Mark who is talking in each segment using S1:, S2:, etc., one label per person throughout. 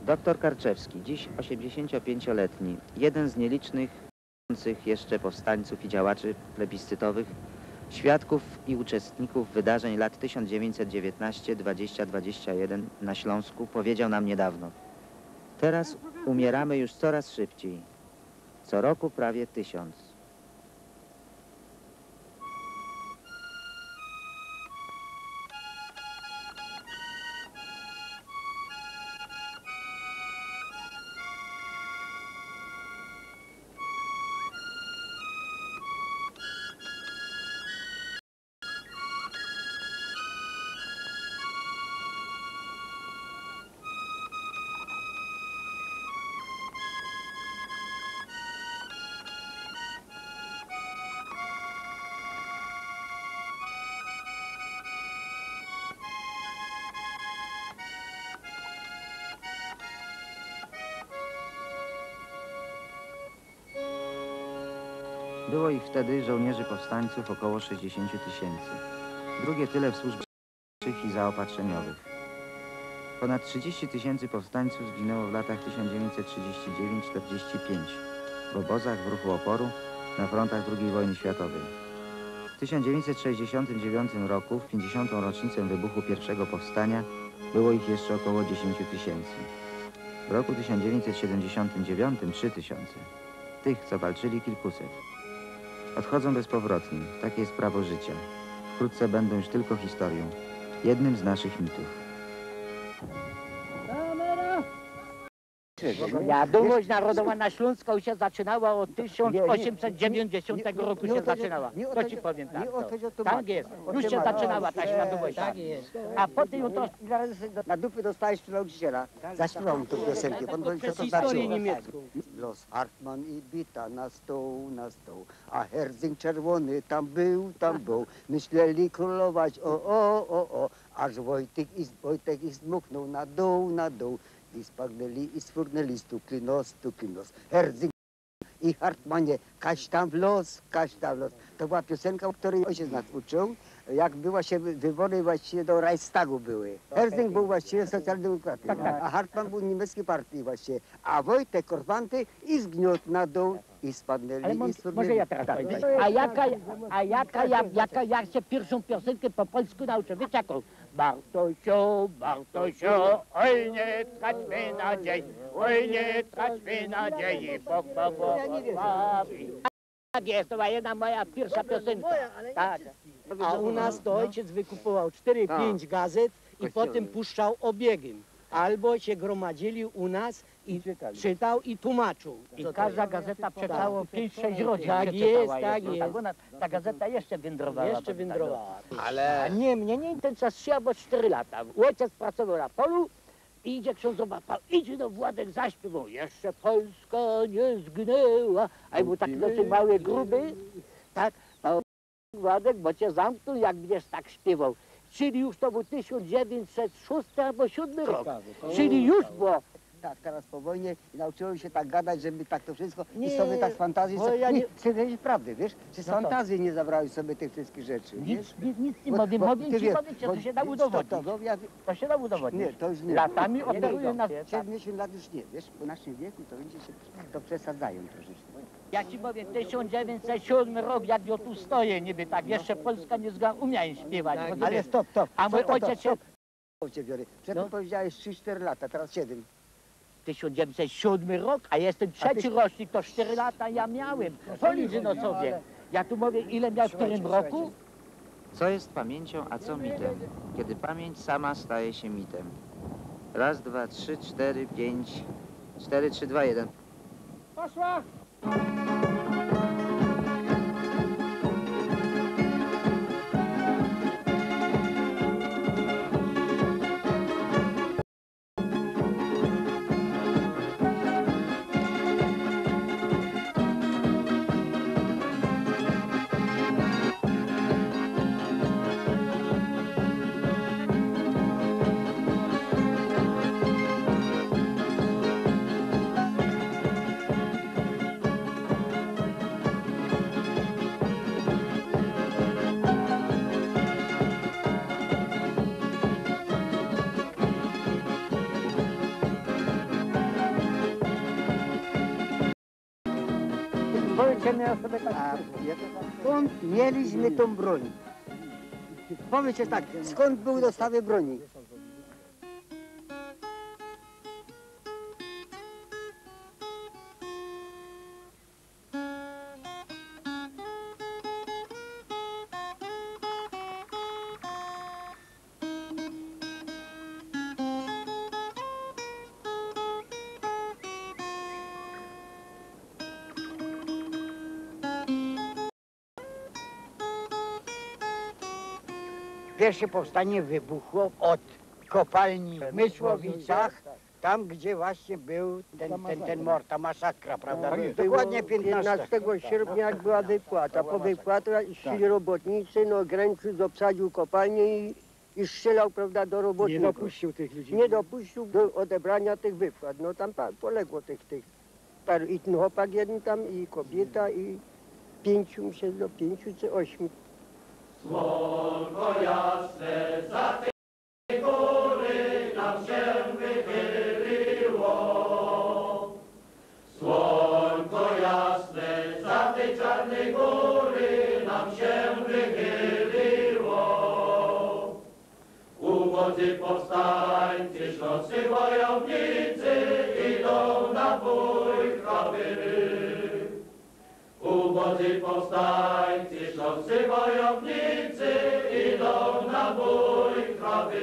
S1: Doktor Karczewski, dziś 85-letni, jeden z nielicznych jeszcze powstańców i działaczy plebiscytowych, świadków i uczestników wydarzeń lat 1919, 20, 21 na Śląsku, powiedział nam niedawno: teraz umieramy już coraz szybciej. Co roku prawie 1000. Było ich wtedy, żołnierzy powstańców, około 60 000. Drugie tyle w służbach i zaopatrzeniowych. Ponad 30 000 powstańców zginęło w latach 1939-45 w obozach, w ruchu oporu, na frontach II wojny światowej. W 1969 roku, w 50. rocznicę wybuchu pierwszego powstania, było ich jeszcze około 10 000. W roku 1979 3000. Tych, co walczyli, kilkuset. Odchodzą bezpowrotnie. Takie jest prawo życia. Wkrótce będą już tylko historią. Jednym z naszych mitów.
S2: Świadomość narodowa na Śląsku się zaczynała od 1890 roku się zaczynała. To ci powiem tak. Tak jest. Już się zaczynała ta świadomość. Tak jest. A potem to...
S3: Na dupy dostałeś przy nauczyciela. Zaśpiewam tą piosenkę. Pan powie, co to znaczy. Los Hartmann i bita na stół, na stół. A Herzing czerwony tam był. Myśleli królować, o. Aż Wojtek ich zmuknął na dół, na dół. I spagnęli i sfurnęli tu klinos. Herzing i Hartmanie, kaś tam w los. To była piosenka, o której ojciec nas uczył, jak była się wybory właściwie do Reichstagu były. Herzing był właściwie socjaldemokratem, a Hartmann był niemieckiej partii właściwie, a Wojtek Korfanty i zgniótł na dół i spadnęli i sfurnęli.
S2: Może ja teraz powiem. Ja się pierwszą piosenkę po polsku nauczę. Wiecie jaką? Bartosiu, oj nie traćmy nadziei, Bóg błogosławi. Tak jest, to była jedna moja pierwsza piosenka. Tak.
S4: A u nas to ojciec wykupował 4-5 gazet i potem puszczał obiegiem. Albo się gromadzili u nas i czytał i tłumaczył.
S2: I każda gazeta przeczytała 5-6 rodzin.
S4: Tak jest, tak jest.
S2: Ta gazeta jeszcze wędrowała.
S4: Jeszcze wędrowała.
S2: Ale... A nie, mnie nie ten 3 albo 4 lata. Ojciec pracował na polu i idzie ksiądzowa, idzie do Władek, zaśpiewał. Jeszcze Polska nie zginęła. A był taki dosyć mały, gruby. Tak, a Władek, bo cię zamknął, jak będziesz tak śpiewał. Czyli już to był 1906 albo 7 rok. Czyli już było.
S3: Tak, teraz po wojnie nauczyłem się tak gadać, żeby tak to wszystko i sobie tak z fantazji... Chcę wiedzieć prawdy, wiesz? Czy z fantazji nie zabrałeś sobie tych wszystkich rzeczy, wiesz?
S2: Nic nie mówię, to się da udowodnić. To się da udowodnić.
S3: Nie, to już nie.
S2: Latami operują na...
S3: 70 lat już nie, wiesz? Po naszym wieku to będzie się to przesadzają troszeczkę.
S2: Ja ci powiem, 1907 rok, jak ja tu stoję niby tak, jeszcze Polska nie umiałem śpiewać.
S3: Ale stop.
S2: A mój ojciec się...
S3: Przedtem powiedziałeś 3-4 lata, teraz 7.
S2: 1907 rok, a jestem trzeci rocznik, to 4 lata ja miałem. Policz no sobie. Ja tu mówię, ile miał w którym roku?
S1: Co jest pamięcią, a co mitem? Kiedy pamięć sama staje się mitem. Raz, dwa, 3, 4, 5, 4, 3, 2, 1.
S2: Poszła! Powiedzcie mi o sobie tak.
S3: Skąd mieliśmy tą broń? Powiedzcie tak, skąd były dostawy broni? Pierwsze powstanie wybuchło od kopalni w Mysłowicach, tam gdzie właśnie był ten mor, ta masakra, prawda? Dokładnie 15
S5: sierpnia jak była wypłata. Po wypłacie szli robotnicy, no Gręczyc obsadził kopalnię i strzelał, prawda, do
S4: Nie
S5: robotników.
S4: dopuścił tych ludzi.
S5: Nie dopuścił do odebrania tych wypłat. No tam poległo tych paru, i ten chłopak jeden tam, i kobieta, i 5, myślę, do 5 czy 8.
S6: Ubodzy powstańcy, śląscy wojownicy idą na bój krawy. Ubodzy powstańcy, śląscy wojownicy idą na bój krawy.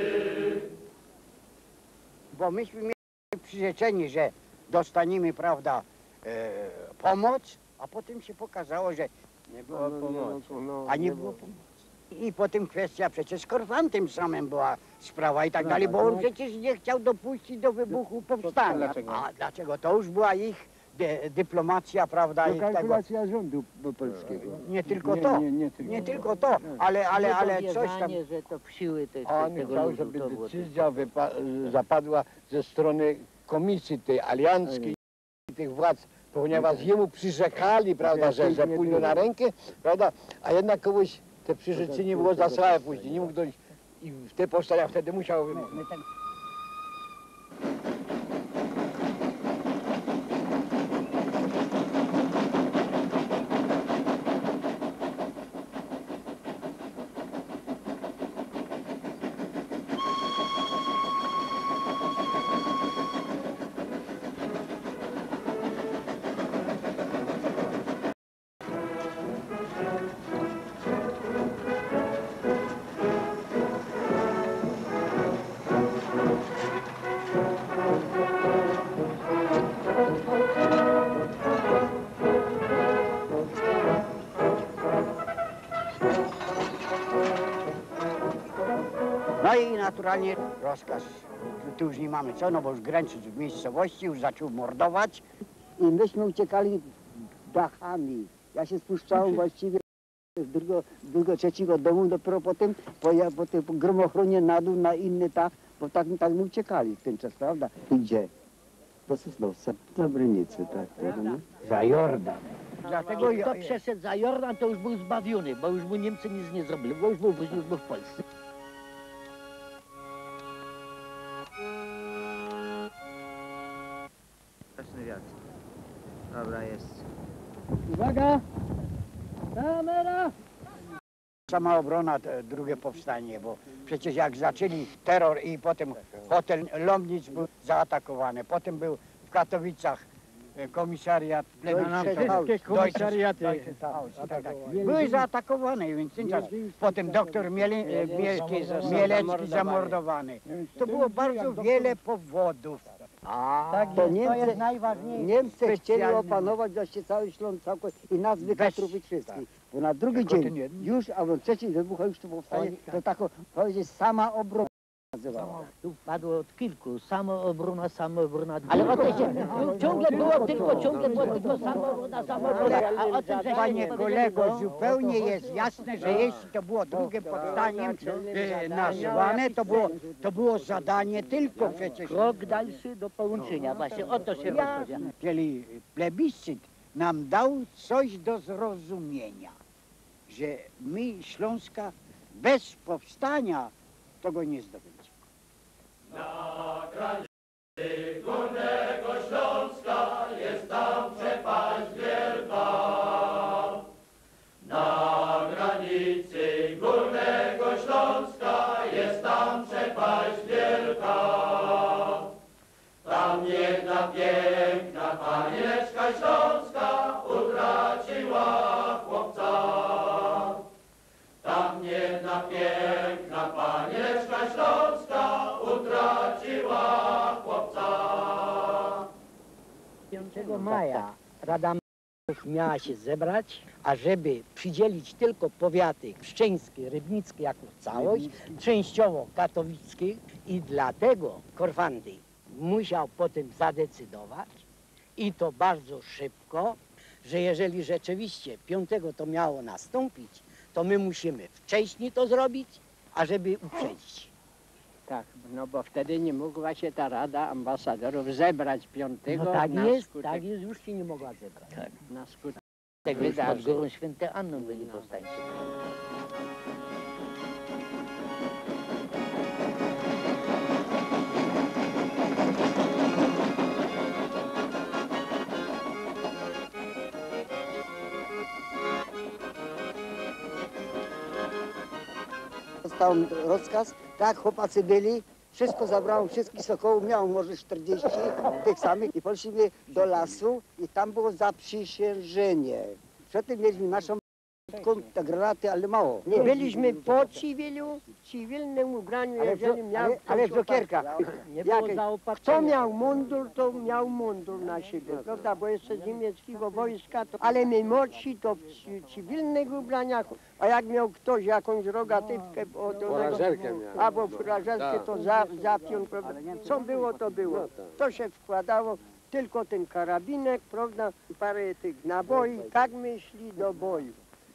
S3: bo myśmy mieli przyrzeczenie, że dostaniemy, prawda, pomoc, a potem się pokazało, że nie było pomocy, a nie było pomocy. I potem kwestia przecież z Korfantem samym była sprawa i tak dalej, bo on przecież nie chciał dopuścić do wybuchu powstania. A dlaczego? To już była ich dyplomacja, prawda?
S7: To
S3: ich tego.
S7: kalkulacja rządu polskiego.
S3: Nie tylko to, nie tylko to, ale coś tam.
S2: że to siły
S7: On
S2: tego
S7: chciał,
S2: ludu,
S7: żeby
S2: to było
S7: decyzja zapadła ze strony komisji tej alianckiej i tych władz, ponieważ jemu przyrzekali, prawda, że pójdą na rękę, prawda, a jednak kogoś te przyrzeczenie było zasłałe później, nie mógł dojść i w te powstania wtedy musiał wybuchnąć.
S3: No i naturalnie rozkaz, tu już nie mamy co, no bo już Gręczyc w miejscowości już zaczął mordować.
S5: I myśmy uciekali dachami. Ja się spuszczałem właściwie z drugiego, trzeciego domu, dopiero potem po tej gromochronie na dół, na inny dach, bo tak my uciekali w ten czas, prawda? Gdzie? Do Sosnowca, do Brynicy, tak, prawda?
S3: Za Jordan. Dlatego
S2: Kto przeszedł za Jordan, to już był zbawiony, bo już mu Niemcy nic nie zrobili, bo już był w Polsce.
S1: Widoczny wiatr. Dobra, jest.
S4: Uwaga! Kamera!
S3: Samoobrona, drugie powstanie, bo przecież jak zaczęli terror i potem hotel Lomnic był zaatakowany, potem był w Katowicach komisariat
S4: Wszystkie komisariaty
S3: były zaatakowane, więc ten czas. Potem doktor Mielecki zamordowany. To było bardzo wiele powodów.
S5: To Niemcy chcieli opanować właśnie cały Śląsk i nas wykatrupić wszystkich. Bo na drugi dzień już, albo trzeci wybuchło już to powstanie, to tak powiedzieć sama obrona nazywała.
S2: Tu padło od kilku, samoobrona. Ale o to się, ciągle było tylko samoobrona. A o tym, że
S3: Panie kolego, zupełnie jest jasne, że jeśli to było drugim powstaniem nazwane, to było zadanie tylko przecież.
S2: krok dalszy do połączenia, właśnie o to się rozchodzi.
S3: Czyli plebiscyt nam dał coś do zrozumienia, że my Śląska bez powstania tego nie zdobędziemy.
S6: Na granicy górnego Śląska jest tam przepaść wielka. Śląska utraciła chłopca. Tam jedna piękna panieczka śląska utraciła chłopca.
S4: 5 maja Rada Ministrów miała się zebrać, ażeby przydzielić tylko powiaty pszczyńskie, rybnickie jako całość, częściowo katowickie i dlatego Korfanty musiał potem zadecydować i to bardzo szybko, że jeżeli rzeczywiście 5 to miało nastąpić, to my musimy wcześniej to zrobić, ażeby uprzedzić.
S8: Tak, no bo wtedy nie mogła się ta Rada Ambasadorów zebrać 5
S4: No tak
S8: na
S4: jest,
S8: skutek,
S4: tak jest, już się nie mogła zebrać.
S8: na skutek
S2: Tego już pod
S8: wydarzeń.
S2: górą Święte Anną byli powstańcy.
S3: Dostał rozkaz, tak chłopacy byli, wszystko zabrałem, wszystkich sokołów, miałem może 40 tych samych i poszliśmy do lasu i tam było zaprzysiężenie. Przedtem mieliśmy naszą te granaty, ale mało.
S8: Nie byliśmy po cywilu, cywilnym ubraniu, jeżeli miał
S3: ale w
S8: ktoś
S3: cukierkach.
S4: Nie było
S8: Kto
S4: zaopatrzenia.
S8: miał mundur, to miał mundur na siebie, prawda, bo jeszcze z niemieckiego wojska, to, ale my młodsi to w cywilnych ubraniach, a jak miał ktoś jakąś rogatywkę, albo furażerkę, to zapiął, prawda, co było, to było. To się wkładało, tylko ten karabinek, prawda, parę tych naboi, tak myśli do boju.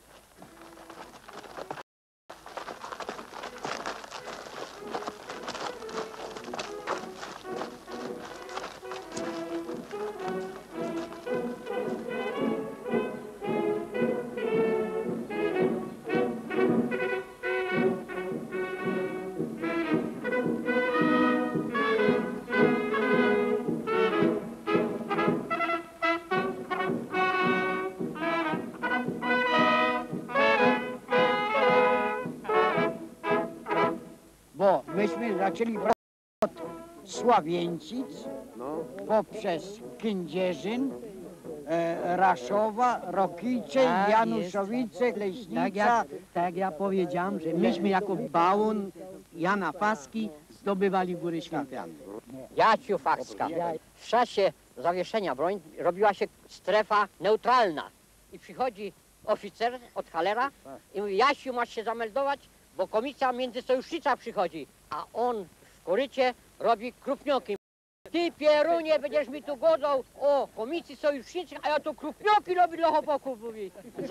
S5: Bo myśmy zaczęli od Sławięcic, poprzez Kędzierzyn, Raszowa, Rokijcze,
S4: Tak
S5: Januszowice, Leśnica.
S4: Tak ja powiedziałem, że myśmy jako bałon Jana Faski zdobywali Góry Święte Anny.
S9: Jaciu Fakska. W czasie zawieszenia broń robiła się strefa neutralna i przychodzi oficer od Halera i mówi: Jasiu, masz się zameldować, bo komisja międzysojusznicza przychodzi, a on w korycie robi krupnioki. Ty, Pierunie, będziesz mi tu godzał o komisji sojuszniczej, a ja tu krupnioki robię dla chłopaków, mówi.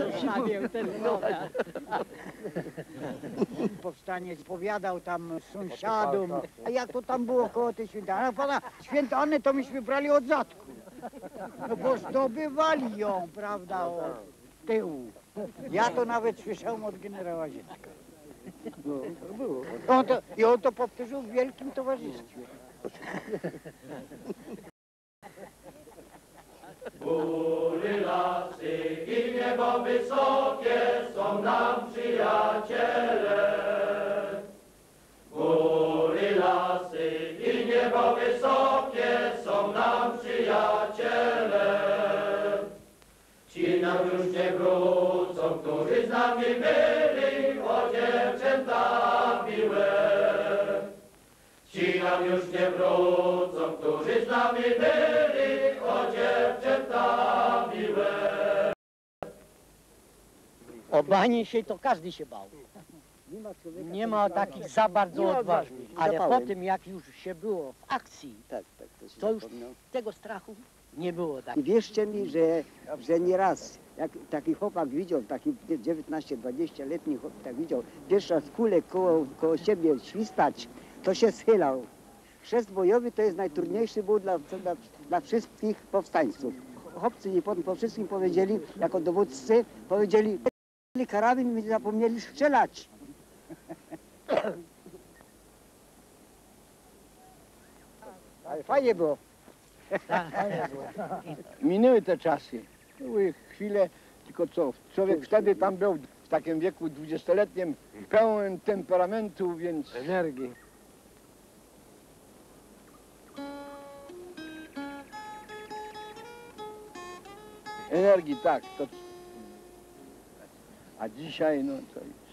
S5: Powstaniec powiadał tam sąsiadom, a jak to tam było koło tej Świętej Anny? Pana Święte Anny to myśmy brali od zadku, no bo zdobywali ją, prawda, od tyłu. Ja to nawet słyszałem od generała Ziętka. I on to powtórzył w wielkim towarzystwie.
S6: Góry, lasy i niebo wysokie są nam przyjaciele. Góry, lasy i niebo wysokie są nam przyjaciele. Ci nam już nie wrócą, którzy z nami byli, o dziewczęta miłe. Ci nam już nie wrócą, którzy z nami byli, o dziewczęta miłe.
S4: O bani się to każdy się bał. Nie ma takich za bardzo odważnych. Ale
S3: Zapałem.
S4: po tym, jak już się było w akcji,
S3: Tak, się
S4: to już
S3: zapomniał.
S4: tego strachu nie było tak.
S3: I wierzcie mi, że nieraz, jak taki chłopak widział, taki 19-20-letni chłopak tak widział, pierwszy raz kulę koło siebie świstać, to się schylał. Chrzest bojowy to jest najtrudniejszy był dla wszystkich powstańców. Chłopcy mi potem po wszystkim powiedzieli, jako dowódcy, powiedzieli, karabin i zapomnieli strzelać. Ale fajnie było.
S7: Minęły te czasy. Były chwile, tylko co, człowiek wtedy tam był w takim wieku 20-letnim, pełen temperamentu, więc energii. Energii, tak. To... A dzisiaj, no to...